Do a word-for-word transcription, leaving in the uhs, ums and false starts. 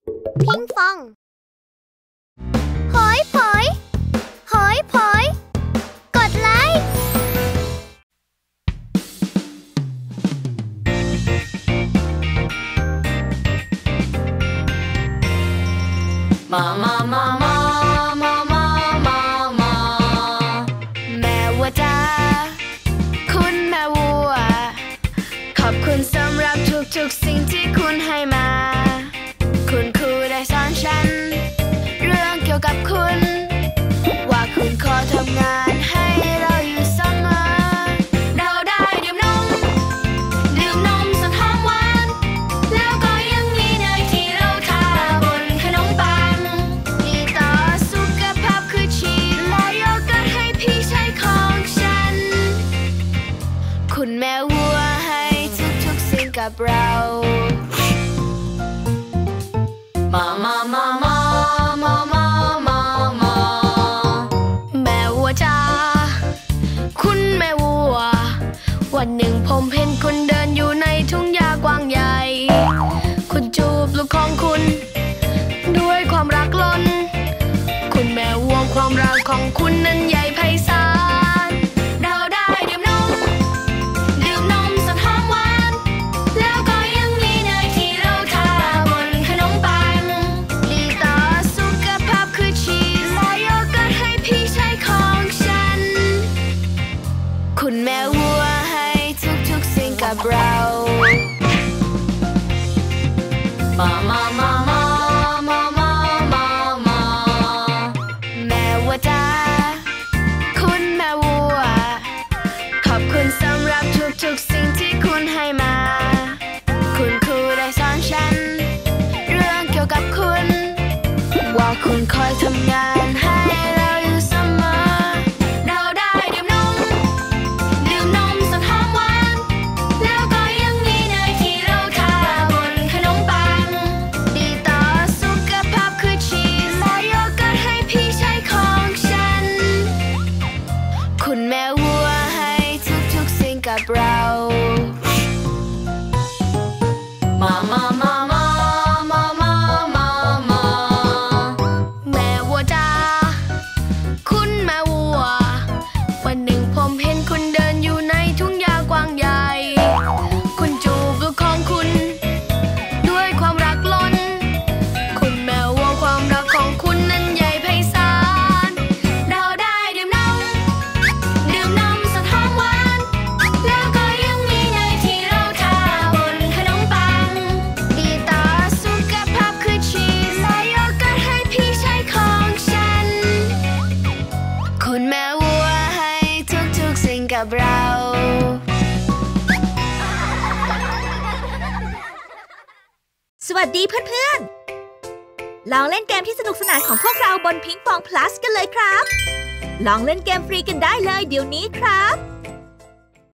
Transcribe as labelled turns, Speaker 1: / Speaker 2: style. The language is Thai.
Speaker 1: พิงฟองหอยผอยหอยผอยกดไลค์
Speaker 2: มามามามามามามามาแม่วัวจ้าคุณแม่วัวขอบคุณสำหรับทุกๆสิ่งที่คุณให้มาคุณครูได้สอนฉันเรื่องเกี่ยวกับคุณว่าคุณขอทำงานให้เราอยู่เสมอเราได้ดื่มนมดื่มนมสดหอมหวานแล้วก็ยังมีเนยที่เราทาบนขนมปังดีต่อสุขภาพคือชีสและโยเกิร์ตให้พี่ชายของฉันคุณแม่วัวให้ทุกๆสิ่งกับเรามามามามามามามามาแม่วัวจ้าคุณแม่วัววันหนึ่งผมเห็นคุณเดินอยู่ในทุ่งหญ้ากว้างใหญ่คุณจูบลูกของคุณด้วยความรักล้นคุณแม่วัวความรักของคุณนั้นใหญ่ไพศาลเราได้ดื่มนมดื่มนมสดหอมหวานแล้วก็ยังมีเนยที่เราทาบนขนมปังดีต่อสุขภาพคือชีสและโยเกิร์ตให้พี่ชายของฉันคุณแม่วัวให้ทุกๆสิ่งกับเรามามามามามามามามาแม่วัวจ้าคุณแม่วัวขอบคุณสำหรับทุกๆสิ่งที่คุณให้มาคุณครูได้สอนฉันเรื่องเกี่ยวกับคุณว่าคุณคอยทำงานให้เราอยู่เสมอเราได้ดื่มนมดื่มนมสดหอมหวานแล้วก็ยังมีเนยที่เราทาบนขนมปังดีต่อสุขภาพคือชีสและโยเกิร์ตให้พี่ชายของฉันคุณแม่วัวให้ทุกๆสิ่งกับเรามามามามามามามามาแม่วัวจ้าคุณแม่วัววันหนึ่งผมเห็นคุณเดินอยู่ในทุ่งหญ้ากว้างใหญ่คุณจูบลูกของคุณด้วยความรักล้นคุณแม่วัวความรักของคุณนั้นใหญ่ไพศาลเราได้ดื่มนมดื่มนมสดหอมหวานแล้วก็ยังมีเนยที่เราทาบนขนมปังดีต่อสุขภาพคือชีสและโยเกิร์ตให้พี่ชายของฉันคุณแม่วัวให้ทุกๆสิ่งกับเรา
Speaker 3: สวัสดีเพื่อนๆลองเล่นเกมที่สนุกสนานของพวกเราบนพิงฟอง plus กันเลยครับลองเล่นเกมฟรีกันได้เลยเดี๋ยวนี้ครับ